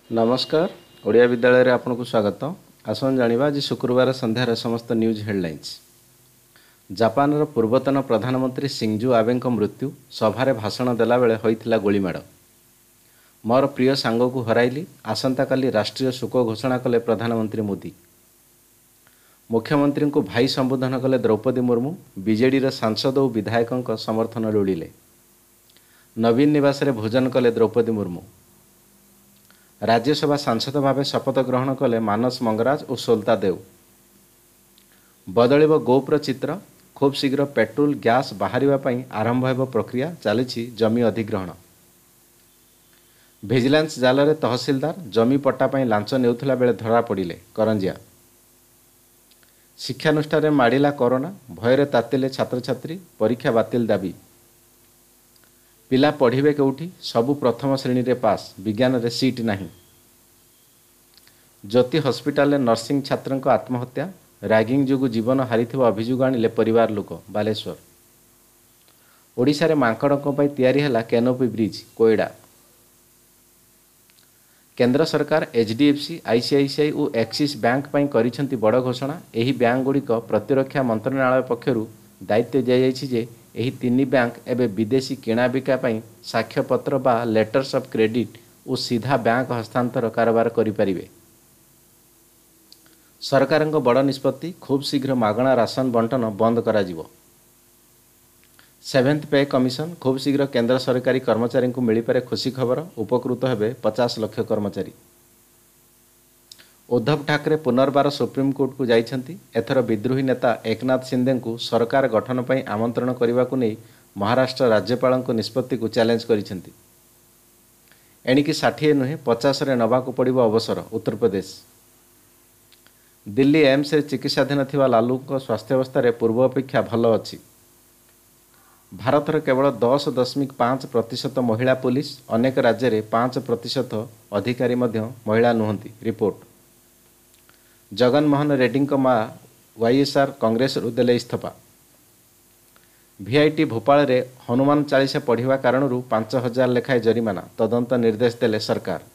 नमस्कार। ओडिया विद्यालय रे आपनको स्वागत। आसन जानिबा आज शुक्रवार संध्यार समस्त न्यूज हेडलाइंस। जापान रो पूर्वतन प्रधानमंत्री सिंजो आबेଙ୍କ मृत्यु सभारे भाषण देला बेले होइथिला गोलीमाड़। मोर प्रिय सांग को हराइली, आसंता काली राष्ट्रीय शोक घोषणा कले प्रधानमंत्री मोदी। मुख्यमंत्री को भाई संबोधन कले द्रौपदी मुर्मू। बीजेडी रो सांसद और विधायकों समर्थन लोड़िले। नवीन निवास रे भोजन कले द्रौपदी मुर्मू। राज्यसभा सांसद भाव शपथ ग्रहण कले मानस मंगराज और सोलता देव। बदलिब गोप्र चित्र, खूब शीघ्र पेट्रोल गैस बाहर आरंभ हो प्रक्रिया चली। जमी अधिग्रहण। भिजिलेंस जाल रे तहसीलदार जमी पट्टा लांच नेउथला बेले धरा पड़िले करंजिया। शिक्षानुष्ठान माड़िला कोरोना, भୟରେ तातिले छात्र छात्री, परीक्षा बातिल दाबी। पिला पढ़िबे केउठी, सबु प्रथम श्रेणी रे पास, विज्ञान रे सीट नहीं। ज्योति हॉस्पिटल नर्सिंग छात्र आत्महत्या, रैगिंग जोगु जीवन हारिथिबा अभियोग आनिले परिवार लोक। बालेश्वर। ओडिशा रे मांकड़ों पई तैयारी हला कैनोपी ब्रिज कोयडा। केंद्र सरकार एचडीएफसी, आईसीआईसीआई और एक्सिस बैंक पई करिसेंती बड़ घोषणा। एही बैंक गुड़िक प्रतिरक्षा मंत्रणालय पक्षरु दायित्व दिया जायछि जे एही तीन बैंक एवं विदेशी किणाबिका साक्ष्यपत्र बा लेटर्स ऑफ क्रेडिट और सीधा बैंक हस्तांतर कारोबार करिपारिबे। सरकार बड़ निष्पत्ति, खूब शीघ्र मागणा राशन बंटन बंद कराजिवो। 7th पे कमिशन, खूब शीघ्र केंद्र सरकारी कर्मचारी को मिलपारे खुशी खबर। उपकृत हेबे 50 लाख कर्मचारी। उद्धव ठाकरे पुनर्बार सुप्रीमकोर्ट को जाइछंती। एथर विद्रोही नेता एकनाथ शिंदे को सरकार गठन पर आमंत्रण करने को नहीं महाराष्ट्र राज्यपाल निष्पत्ति को चैलेंज करिछंती। एणिकी 60 नुहे 50 रे नबाकू पड़िबो अवसर। उत्तर प्रदेश। दिल्ली एम्स रे चिकित्साधीन थिबा लालू को स्वास्थ्यावस्था पूर्व अपेक्षा भल अच्छी। भारतर केवल 10.5% महिला पुलिस, अनेक राज्य में 5% अधिकारी महिला नुहंती। रिपोर्ट। जगनमोहन रेड्डी मां वाईएसआर कांग्रेस देले इस्तीफा। वीआईटी भोपाल रे हनुमान चालीसा पढ़िवा कारण 5000 लेखाएं जरिमाना, तदंत निर्देश देले सरकार।